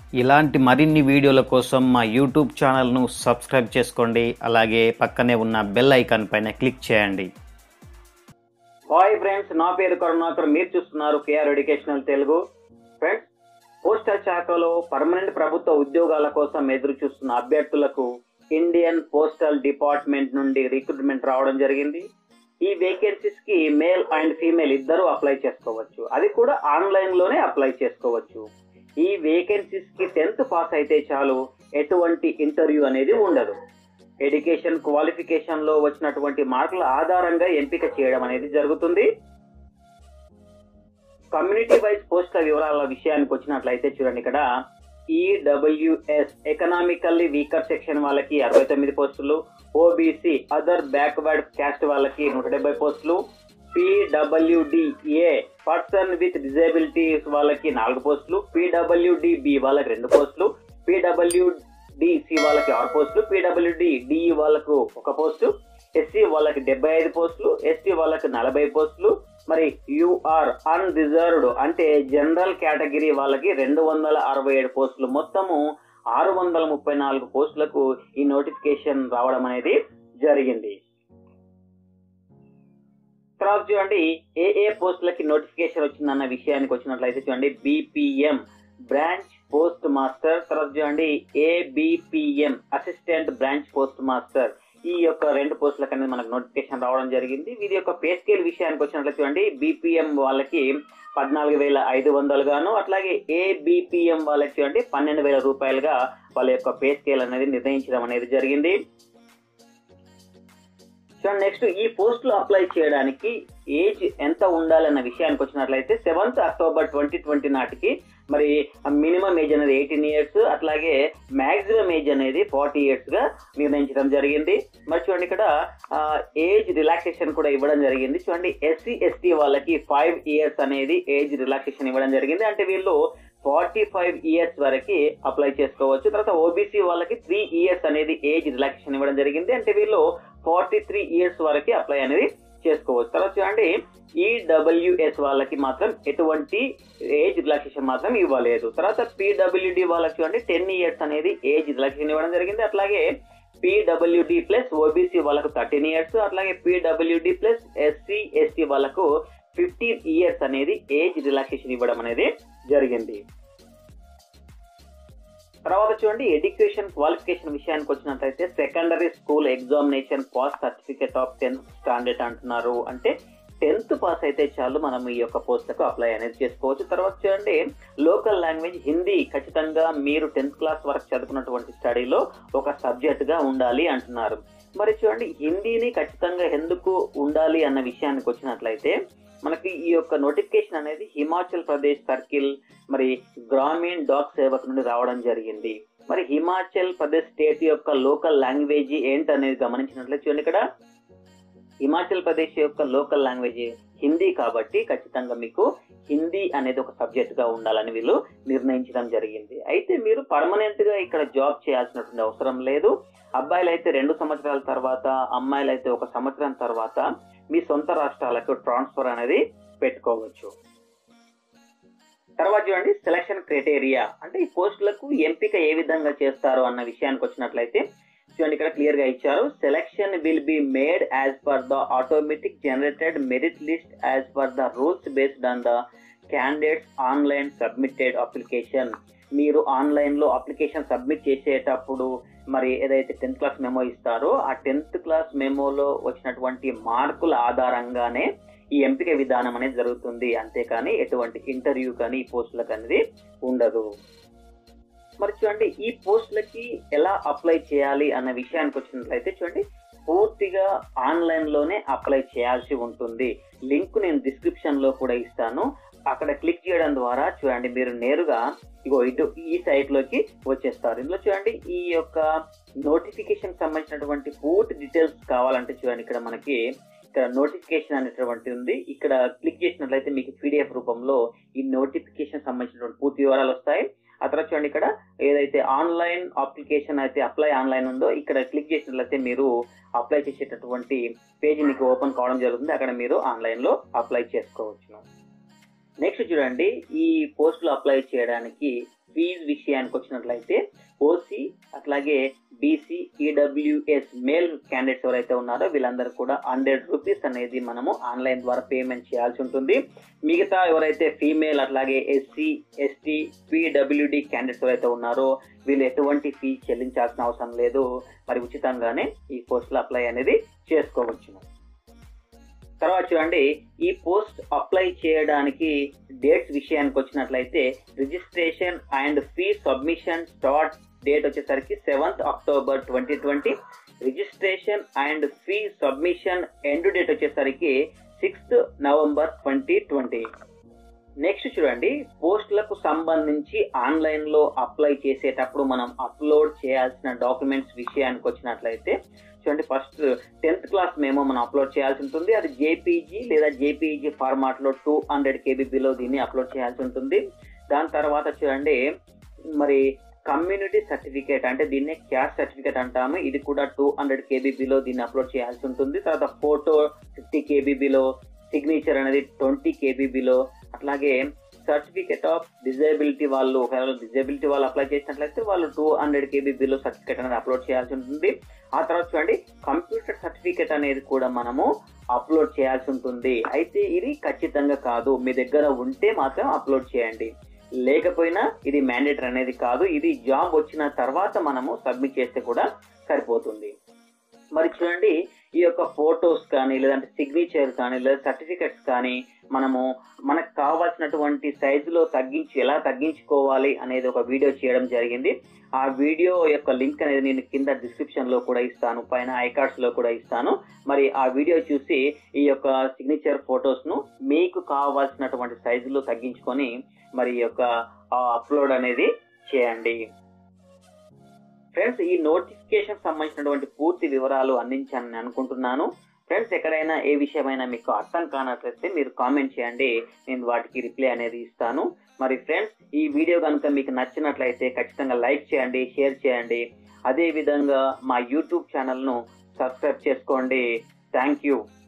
ఇలాంటి మరిన్ని వీడియోల కోసం మా యూట్యూబ్ ఛానల్ను సబ్స్క్రైబ్ చేసుకోండి. అలాగే పక్కనే ఉన్న బెల్ ఐకాన్ పైన క్లిక్ చేయండి. హాయ్ ఫ్రెండ్స్, నా పేరు కరుణాకర్. మీరు చూస్తున్నారు K R educational Telugu. Friends, postal శాఖలో పర్మనెంట్ ప్రభుత్వ ఉద్యోగాల కోసం ఎదురు చూస్తున్న అభ్యర్థులకు ఇండియన్ పోస్టల్ డిపార్ట్మెంట్ నుండి రిక్రూట్మెంట్ రావడం జరిగింది. ఈ వేకెన్సీస్ కి మేల్ అండ్ ఫీమేల్ ఇద్దరు అప్లై చేసుకోవచ్చు. అది కూడా ఆన్లైన్ లోనే అప్లై చేసుకోవచ్చు. ఈ వేకెన్సీస్ కి 10th పాస్ అయితే చాలు, ఎటువంటి ఇంటర్వ్యూ అనేది ఉండదు. ఎడ్యుకేషన్ క్వాలిఫికేషన్ లో వచ్చినటువంటి మార్కుల ఆధారంగా ఎంపిక చేయడం అనేది జరుగుతుంది. కమ్యూనిటీ వైజ్ పోస్టుల వివరాల విషయానికి వచ్చినట్లయితే చూడండి, ఇక్కడ ఈడబ్ల్యూఎస్ ఎకనామికల్లీ వీకర్ సెక్షన్ వాళ్ళకి 69 పోస్టులు, ఓబీసీ అదర్ బ్యాక్వర్డ్ క్యాస్ట్ వాళ్ళకి 170 పోస్టులు, పీడబ్ల్యూడిఏ పర్సన్ విత్ డిజేబిలిటీస్ వాళ్ళకి 4 పోస్టులు, పీడబ్ల్యూడిబి వాళ్ళకి 2 పోస్టులు, పీడబ్ల్యూడిసి వాళ్ళకి 6 పోస్టులు, పీడబ్ల్యూడిడిఈ వాళ్ళకు 1 పోస్టు, ఎస్సీ వాళ్ళకి 75 పోస్టులు, ఎస్టీ వాళ్ళకి 40 పోస్టులు, మరి యూఆర్ అన్రిజర్వ్డ్ అంటే జనరల్ కేటగిరీ వాళ్ళకి 267 పోస్టులు. మొత్తము 634 పోస్టులకు ఈ నోటిఫికేషన్ రావడం అనేది జరిగింది. తర్వాత చూడండి, ఏ పోస్టులకి నోటిఫికేషన్ వచ్చిందన్న విషయానికి వచ్చినట్లయితే చూడండి, బీపీఎం బ్రాంచ్ పోస్ట్ మాస్టర్, తర్వాత చూడండి ABPM assistant branch post master. ఈ యొక్క 2 పోస్టులకు అనేది మనకు నోటిఫికేషన్ రావడం జరిగింది. వీరి యొక్క పే స్కేల్ విషయానికి వచ్చినట్లయితే చూడండి, బీపీఎం వాళ్ళకి 14,500 గాను, అట్లాగే ఏబిపిఎం వాళ్ళకి చూడండి 12,000 రూపాయలుగా వాళ్ళ యొక్క పే స్కేల్ అనేది నిర్ణయించడం అనేది జరిగింది. సో నెక్స్ట్, ఈ పోస్టులు అప్లై చేయడానికి ఏజ్ ఎంత ఉండాలన్న విషయానికి వచ్చినట్లయితే 7th అక్టోబర్ 2020 నాటికి మరి మినిమం ఏజ్ అనేది 18 ఇయర్స్, అట్లాగే మాక్సిమం ఏజ్ అనేది 40 ఇయర్స్ గా నిర్ణయించడం జరిగింది. మరి చూడండి, ఇక్కడ ఏజ్ రిలాక్సేషన్ కూడా ఇవ్వడం జరిగింది. చూడండి, ఎస్సీ ఎస్టీ వాళ్ళకి 5 ఇయర్స్ అనేది ఏజ్ రిలాక్సేషన్ ఇవ్వడం జరిగింది. అంటే వీళ్ళు 45 ఇయర్స్ వరకు అప్లై చేసుకోవచ్చు. తర్వాత ఓబీసీ వాళ్ళకి 3 ఇయర్స్ అనేది ఏజ్ రిలాక్సేషన్ ఇవ్వడం జరిగింది. అంటే వీళ్ళు 43 ఇయర్స్ వరకు అప్లై అనేది చేసుకోవచ్చు. తర్వాత చూడండి, ఈడబ్ల్యూఎస్ వాళ్ళకి మాత్రం ఎటువంటి ఏజ్ రిలాక్సేషన్ మాత్రం ఇవ్వలేదు. తర్వాత పీడబ్ల్యూడి వాళ్ళకి చూడండి 10 ఇయర్స్ అనేది ఏజ్ రిలాక్సేషన్ ఇవ్వడం జరిగింది. అట్లాగే పీడబ్ల్యూడి ప్లస్ ఓబీసీ వాళ్ళకు 13 ఇయర్స్, అట్లాగే పీడబ్ల్యూడి ప్లస్ ఎస్సీ ఎస్టీ వాళ్ళకు 15 ఇయర్స్ అనేది ఏజ్ రిలాక్సేషన్ ఇవ్వడం అనేది జరిగింది. తర్వాత చూడండి, ఎడ్యుకేషన్ క్వాలిఫికేషన్ విషయానికి వచ్చినట్లయితే secondary school examination pass certificate of 10th standard అంటున్నారు. అంటే 10th పాస్ అయితే చాలు మనం ఈ యొక్క పోస్టులకు అప్లై అనేది చేసుకోవచ్చు. తర్వాత చూడండి, లోకల్ లాంగ్వేజ్ హిందీ ఖచ్చితంగా మీరు 10th క్లాస్ వరకు చదువుకున్నటువంటి స్టడీలో ఒక సబ్జెక్ట్ గా ఉండాలి అంటున్నారు. మరి చూడండి, హిందీని ఖచ్చితంగా ఎందుకు ఉండాలి అన్న విషయానికి వచ్చినట్లయితే మనకి ఈ యొక్క నోటిఫికేషన్ అనేది హిమాచల్ ప్రదేశ్ సర్కిల్ మరి గ్రామీణ్ డాక్ సేవక్ నుండి రావడం జరిగింది. మరి హిమాచల్ ప్రదేశ్ స్టేట్ యొక్క లోకల్ లాంగ్వేజ్ ఏంటనేది గమనించినట్లయితే చూడండి, ఇక్కడ హిమాచల్ ప్రదేశ్ యొక్క లోకల్ లాంగ్వేజ్ హిందీ కాబట్టి ఖచ్చితంగా మీకు హిందీ అనేది ఒక సబ్జెక్ట్ గా ఉండాలని వీళ్ళు నిర్ణయించడం జరిగింది. అయితే మీరు పర్మనెంట్ గా ఇక్కడ జాబ్ చేయాల్సినటువంటి అవసరం లేదు. అబ్బాయిలు అయితే 2 సంవత్సరాల తర్వాత, అమ్మాయిలు అయితే 1 సంవత్సరం తర్వాత మీ సొంత రాష్ట్రాలకు ట్రాన్స్ఫర్ అనేది పెట్టుకోవచ్చు. తర్వాత చూడండి, సెలక్షన్ క్రైటీరియా అంటే ఈ పోస్టులకు ఎంపిక ఏ విధంగా చేస్తారు అన్న విషయానికి వచ్చినట్లయితే చూడండి, ఇక్కడ క్లియర్ గా ఇచ్చారు. Selection will be made as per the automatic generated merit list as per the rules based on the candidates online submitted application. మీరు ఆన్లైన్ లో అప్లికేషన్ సబ్మిట్ చేసేటప్పుడు మరి ఏదైతే 10th క్లాస్ మెమో ఇస్తారో ఆ 10th క్లాస్ మెమోలో వచ్చినటువంటి మార్కుల ఆధారంగానే ఈ ఎంపిక విధానం అనేది జరుగుతుంది. అంతేకాని ఎటువంటి ఇంటర్వ్యూ కానీ ఈ పోస్టులకు అనేది ఉండదు. మరి చూడండి, ఈ పోస్టులకి ఎలా అప్లై చేయాలి అన్న విషయానికి వచ్చినట్లయితే చూడండి, పూర్తిగా ఆన్లైన్ లోనే అప్లై చేయాల్సి ఉంటుంది. లింక్ నేను డిస్క్రిప్షన్ లో కూడా ఇస్తాను. అక్కడ క్లిక్ చేయడం ద్వారా చూడండి మీరు నేరుగా ఇటు ఈ సైట్ లోకి వచ్చేస్తారు. ఇందులో చూడండి, ఈ యొక్క నోటిఫికేషన్ సంబంధించినటువంటి పూర్తి డీటెయిల్స్ కావాలంటే చూడండి, ఇక్కడ మనకి ఇక్కడ నోటిఫికేషన్ అనేటువంటి ఉంది. ఇక్కడ క్లిక్ చేసినట్లయితే మీకు పీడిఎఫ్ రూపంలో ఈ నోటిఫికేషన్ సంబంధించినటువంటి పూర్తి వివరాలు వస్తాయి. ఆ తర్వాత చూడండి, ఇక్కడ ఏదైతే ఆన్లైన్ అప్లికేషన్ అయితే అప్లై ఆన్లైన్ ఉందో ఇక్కడ క్లిక్ చేసినట్లయితే మీరు అప్లై చేసేటటువంటి పేజ్ మీకు ఓపెన్ కావడం జరుగుతుంది. అక్కడ మీరు ఆన్లైన్ లో అప్లై చేసుకోవచ్చు. నెక్స్ట్ చూడండి, ఈ పోస్టులు అప్లై చేయడానికి ఫీజు విషయానికి వచ్చినట్లయితే ఓసీ అట్లాగే బీసీ ఈడబ్ల్యూఎస్ మేల్ క్యాండిడేట్స్ ఎవరైతే ఉన్నారో వీళ్ళందరూ కూడా 100 రూపీస్ అనేది మనము ఆన్లైన్ ద్వారా పేమెంట్ చేయాల్సి ఉంటుంది. మిగతా ఎవరైతే ఫీమేల్ అట్లాగే ఎస్సీ ఎస్టీ పీడబ్ల్యూడి క్యాండిడేట్స్ ఎవరైతే ఉన్నారో వీళ్ళు ఎటువంటి ఫీ చెల్లించాల్సిన అవసరం లేదు. మరి ఉచితంగానే ఈ పోస్టులు అప్లై అనేది చేసుకోవచ్చు. తర్వాత చూడండి, ఈ పోస్ట్ అప్లై చేయడానికి డేట్స్ విషయానికి వచ్చినట్లయితే registration and fee submission start date వచ్చేసరికి 7th October 2020. Registration and fee submission end date వచ్చేసరికి 6th నవంబర్ 2020. నెక్స్ట్ చూడండి, పోస్టులకు సంబంధించి ఆన్లైన్ లో అప్లై చేసేటప్పుడు మనం అప్లోడ్ చేయాల్సిన డాక్యుమెంట్స్ విషయానికి వచ్చినట్లయితే చూడండి, ఫస్ట్ 10th క్లాస్ మేమో మనం అప్లోడ్ చేయాల్సి ఉంటుంది. అది జేపీజీ లేదా జేపీజీ ఫార్మాట్ లో 200 KBలో దీన్ని అప్లోడ్ చేయాల్సి ఉంటుంది. దాని తర్వాత చూడండి, మరి కమ్యూనిటీ సర్టిఫికేట్ అంటే దీన్ని క్యాస్ట్ సర్టిఫికేట్ అంటాము. ఇది కూడా 200 KBలో దీన్ని అప్లోడ్ చేయాల్సి ఉంటుంది. తర్వాత ఫోటో 50 KBలో, సిగ్నేచర్ అనేది 20 KBలో, అట్లాగే సర్టిఫికేట్ ఆఫ్ డిజేబిలిటీ వాళ్ళు ఒకవేళ డిజేబిలిటీ వాళ్ళు అప్లై చేసినట్లయితే వాళ్ళు 200 KBలో సర్టిఫికేట్ అనేది అప్లోడ్ చేయాల్సి ఉంటుంది. ఆ తర్వాత చూడండి, కంప్యూటర్ సర్టిఫికేట్ అనేది కూడా మనము అప్లోడ్ చేయాల్సి ఉంటుంది. అయితే ఇది ఖచ్చితంగా కాదు, మీ దగ్గర ఉంటే మాత్రం అప్లోడ్ చేయండి, లేకపోయినా ఇది మ్యాండేటరీ అనేది కాదు. ఇది జాబ్ వచ్చిన తర్వాత మనము సబ్మిట్ చేస్తే కూడా సరిపోతుంది. మరి చూడండి, ఈ యొక్క ఫొటోస్ కానీ లేదంటే సిగ్నేచర్ కానీ లేదా సర్టిఫికెట్స్ కానీ మనకు కావాల్సినటువంటి సైజులో ఎలా తగ్గించుకోవాలి అనేది ఒక వీడియో చేయడం జరిగింది. ఆ వీడియో యొక్క లింక్ అనేది నేను కింద డిస్క్రిప్షన్ లో కూడా ఇస్తాను, పైన ఐకార్డ్స్ లో కూడా ఇస్తాను. మరి ఆ వీడియో చూసి ఈ యొక్క సిగ్నేచర్ ఫొటోస్ ను మీకు కావాల్సినటువంటి సైజులో తగ్గించుకొని మరి ఈ యొక్క అప్లోడ్ అనేది చేయండి. ఫ్రెండ్స్, ఈ నోటిఫికేషన్ సంబంధించినటువంటి పూర్తి వివరాలు అందించానని అనుకుంటున్నాను. ఫ్రెండ్స్, ఎక్కడైనా ఏ విషయమైనా మీకు అర్థం కానట్లయితే మీరు కామెంట్ చేయండి, నేను వాటికి రిప్లై అనేది ఇస్తాను. మరి ఫ్రెండ్స్, ఈ వీడియో కనుక మీకు నచ్చినట్లయితే ఖచ్చితంగా లైక్ చేయండి, షేర్ చేయండి. అదే విధంగా మా యూట్యూబ్ ఛానల్ను సబ్స్క్రైబ్ చేసుకోండి. Thank you.